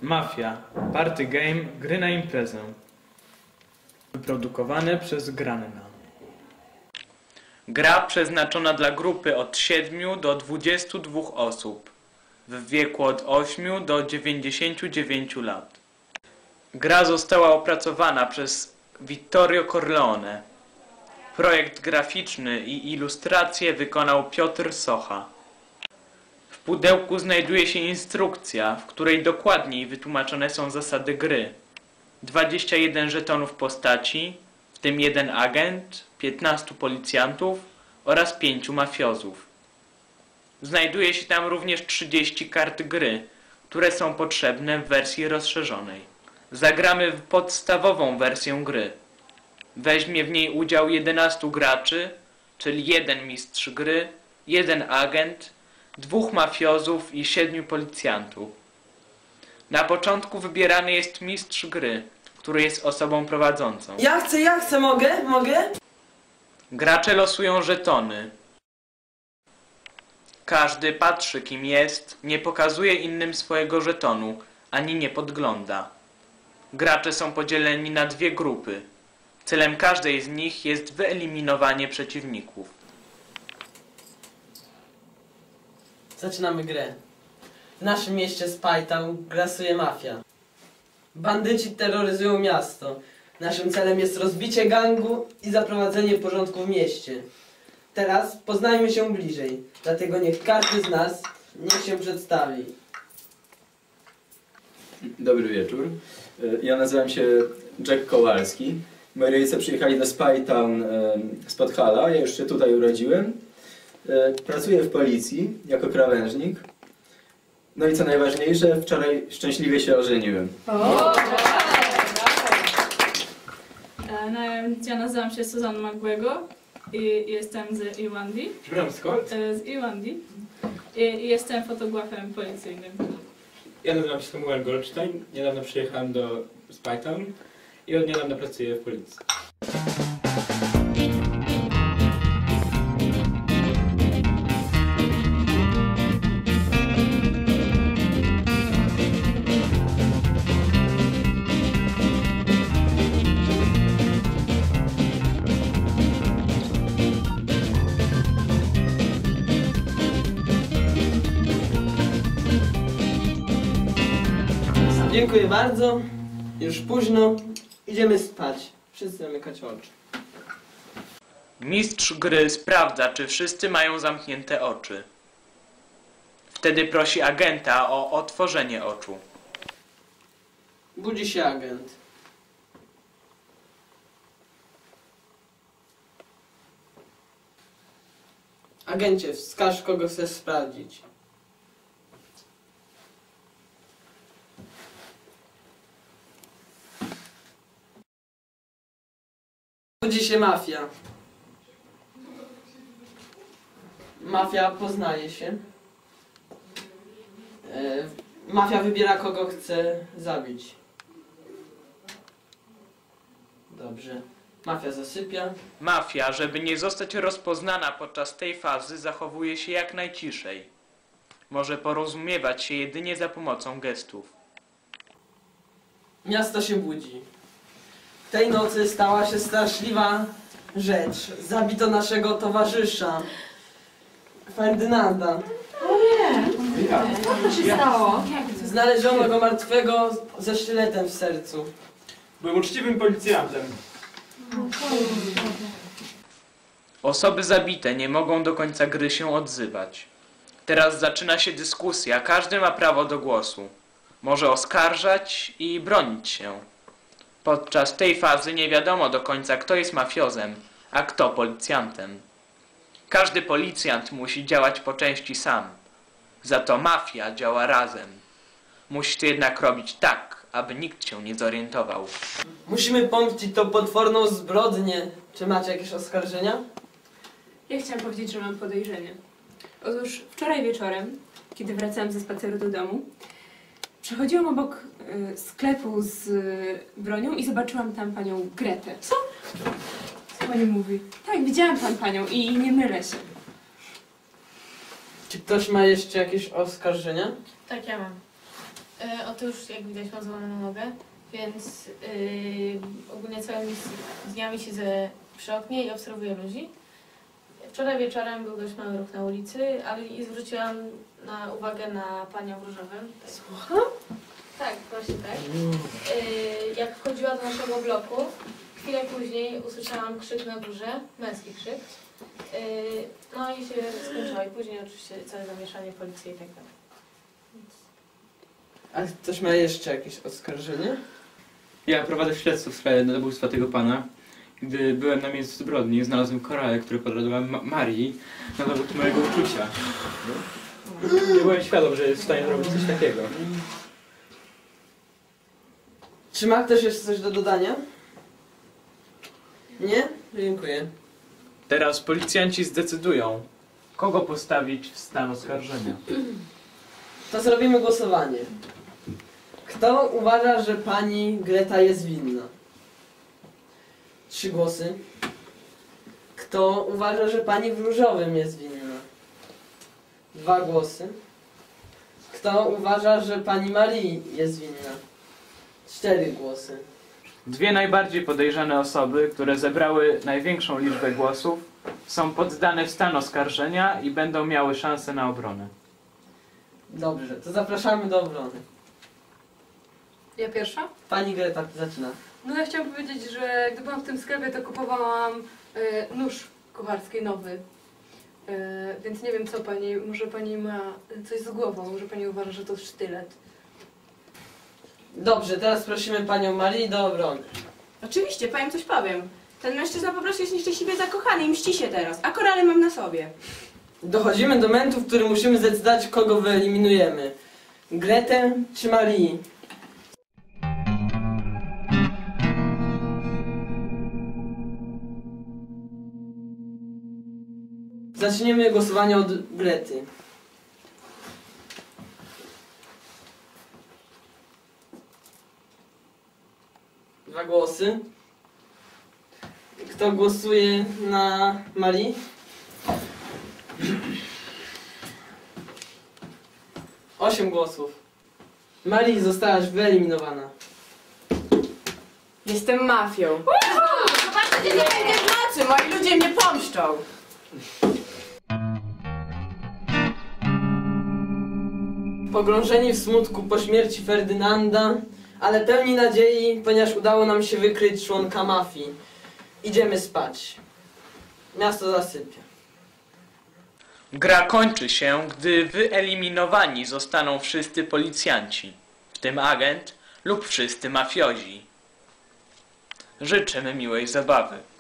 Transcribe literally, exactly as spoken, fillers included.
Mafia. Party game. Gry na imprezę. Wyprodukowane przez Granna. Gra przeznaczona dla grupy od siedmiu do dwudziestu dwóch osób. W wieku od ośmiu do dziewięćdziesięciu dziewięciu lat. Gra została opracowana przez Vittorio Corleone. Projekt graficzny i ilustracje wykonał Piotr Socha. W pudełku znajduje się instrukcja, w której dokładniej wytłumaczone są zasady gry. dwadzieścia jeden żetonów postaci, w tym jeden agent, piętnastu policjantów oraz pięciu mafiozów. Znajduje się tam również trzydzieści kart gry, które są potrzebne w wersji rozszerzonej. Zagramy w podstawową wersję gry. Weźmie w niej udział jedenastu graczy, czyli jeden mistrz gry, jeden agent, dwóch mafiozów i siedmiu policjantów. Na początku wybierany jest mistrz gry, który jest osobą prowadzącą. Ja chcę, ja chcę, mogę? Mogę? Gracze losują żetony. Każdy patrzy, kim jest, nie pokazuje innym swojego żetonu, ani nie podgląda. Gracze są podzieleni na dwie grupy. Celem każdej z nich jest wyeliminowanie przeciwników. Zaczynamy grę. W naszym mieście Spytown grasuje mafia. Bandyci terroryzują miasto. Naszym celem jest rozbicie gangu i zaprowadzenie porządku w mieście. Teraz poznajmy się bliżej, dlatego niech każdy z nas niech się przedstawi. Dobry wieczór. Ja nazywam się Jack Kowalski. Moi rodzice przyjechali do Spytown z Podhala. Ja już się tutaj urodziłem. Pracuję w policji jako krawężnik. No i co najważniejsze, wczoraj szczęśliwie się ożeniłem. O! Ja nazywam się Susan McGuego i jestem z Irlandii. Przepraszam, skąd? Z Irlandii. I jestem fotografem policyjnym. Ja nazywam się Samuel Goldstein. Niedawno przyjechałem do Spytown i od niedawna pracuję w policji. Dziękuję bardzo. Już późno. Idziemy spać. Wszyscy zamykać oczy. Mistrz gry sprawdza, czy wszyscy mają zamknięte oczy. Wtedy prosi agenta o otworzenie oczu. Budzi się agent. Agencie, wskaż, kogo chcesz sprawdzić. Budzi się mafia. Mafia poznaje się. E, mafia wybiera, kogo chce zabić. Dobrze. Mafia zasypia. Mafia, żeby nie zostać rozpoznana podczas tej fazy, zachowuje się jak najciszej. Może porozumiewać się jedynie za pomocą gestów. Miasto się budzi. Tej nocy stała się straszliwa rzecz. Zabito naszego towarzysza, Ferdynanda. O nie! Co to się stało? Znaleziono go martwego ze sztyletem w sercu. Byłem uczciwym policjantem. Osoby zabite nie mogą do końca gry się odzywać. Teraz zaczyna się dyskusja, każdy ma prawo do głosu. Może oskarżać i bronić się. Podczas tej fazy nie wiadomo do końca, kto jest mafiozem, a kto policjantem. Każdy policjant musi działać po części sam. Za to mafia działa razem. Musi to jednak robić tak, aby nikt się nie zorientował. Musimy pomścić tą potworną zbrodnię. Czy macie jakieś oskarżenia? Ja chciałam powiedzieć, że mam podejrzenie. Otóż wczoraj wieczorem, kiedy wracałam ze spaceru do domu, przechodziłam obok y, sklepu z y, bronią i zobaczyłam tam panią Gretę. Co? Co pani mówi? Tak, widziałam tam panią i nie mylę się. Czy ktoś ma jeszcze jakieś oskarżenia? Tak, ja mam. E, otóż, jak widać, mam złamaną nogę, więc yy, ogólnie całymi dniami siedzę przy oknie i obserwuję ludzi. Wczoraj wieczorem był dość mały ruch na ulicy, ale i zwróciłam na uwagę na panią w różowym. Słucham? Tak, właśnie tak. Yy, jak wchodziła do naszego bloku, chwilę później usłyszałam krzyk na górze, męski krzyk. Yy, no i się skończyło. I później oczywiście całe zamieszanie policji i tak dalej. A ktoś ma jeszcze jakieś oskarżenie? Ja prowadzę śledztwo w sprawie zabójstwa tego pana. Gdy byłem na miejscu zbrodni, znalazłem korale, które podradowałem Ma Marii na dowód mojego uczucia. Nie byłem świadom, że jest w stanie zrobić coś takiego. Czy ma ktoś jeszcze coś do dodania? Nie? Dziękuję. Teraz policjanci zdecydują, kogo postawić w stan oskarżenia. To zrobimy głosowanie. Kto uważa, że pani Greta jest winna? Trzy głosy. Kto uważa, że pani w różowym jest winna? Dwa głosy. Kto uważa, że pani Marii jest winna? Cztery głosy. Dwie najbardziej podejrzane osoby, które zebrały największą liczbę głosów, są poddane w stan oskarżenia i będą miały szansę na obronę. Dobrze, to zapraszamy do obrony. Ja pierwsza? Pani Greta zaczyna. No ja chciałam powiedzieć, że gdy byłam w tym sklepie, to kupowałam e, nóż kucharski nowy. E, więc nie wiem co pani, może pani ma coś z głową, może pani uważa, że to sztylet. Dobrze, teraz prosimy panią Marię do obrony. Oczywiście, powiem coś powiem. Ten mężczyzna po prostu jest nieszczęśliwie zakochany i mści się teraz, a korale mam na sobie. Dochodzimy do momentu, w którym musimy zdecydować, kogo wyeliminujemy. Gretę czy Marii? Zaczniemy głosowanie od Grety. Dwa głosy. Kto głosuje na Marii? Osiem głosów. Marii zostałaś wyeliminowana. Jestem mafią. Zobaczcie, nie będzie w nocy, moi ludzie mnie pomszczą. Pogrążeni w smutku po śmierci Ferdynanda, ale pełni nadziei, ponieważ udało nam się wykryć członka mafii. Idziemy spać. Miasto zasypia. Gra kończy się, gdy wyeliminowani zostaną wszyscy policjanci, w tym agent lub wszyscy mafiozi. Życzymy miłej zabawy.